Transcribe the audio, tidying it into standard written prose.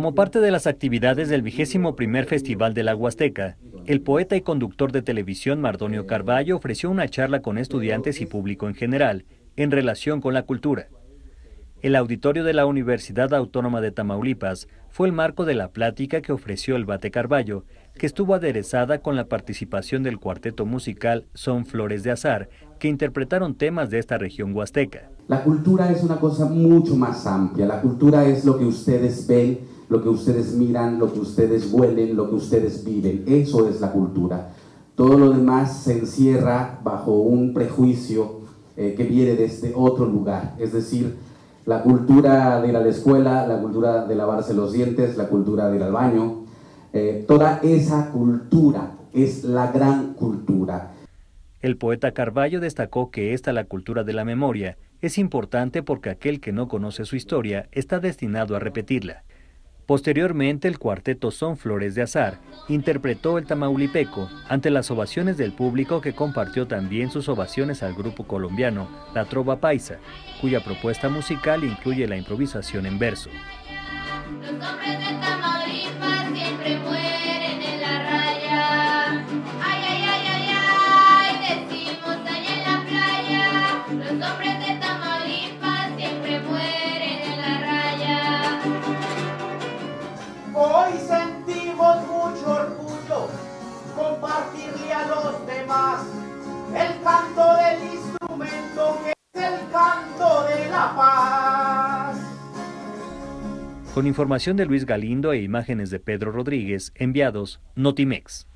Como parte de las actividades del 21º Festival de la Huasteca, el poeta y conductor de televisión Mardonio Carballo ofreció una charla con estudiantes y público en general en relación con la cultura. El auditorio de la Universidad Autónoma de Tamaulipas fue el marco de la plática que ofreció el Bate Carballo, que estuvo aderezada con la participación del cuarteto musical Son Flores de Azar, que interpretaron temas de esta región huasteca. La cultura es una cosa mucho más amplia. La cultura es lo que ustedes ven, lo que ustedes miran, lo que ustedes huelen, lo que ustedes viven. Eso es la cultura. Todo lo demás se encierra bajo un prejuicio que viene de este otro lugar. Es decir, la cultura de ir a la escuela, la cultura de lavarse los dientes, la cultura de ir al baño. Toda esa cultura es la gran cultura. El poeta Carballo destacó que la cultura de la memoria, es importante porque aquel que no conoce su historia está destinado a repetirla. Posteriormente, el cuarteto Son Flores de Azar interpretó el tamaulipeco ante las ovaciones del público, que compartió también sus ovaciones al grupo colombiano La Trova Paisa, cuya propuesta musical incluye la improvisación en verso. Los hombres de Tamaulipas siempre mueren en la raya. Ay, ay, ay, ay, ay, decimos allá en la playa. Los hombres de Tamaulipas siempre mueren en la raya. Hoy sentimos mucho orgullo compartirle a los demás el canto del instrumento, que es el canto de la paz. Con información de Luis Galindo e imágenes de Pedro Rodríguez, enviados Notimex.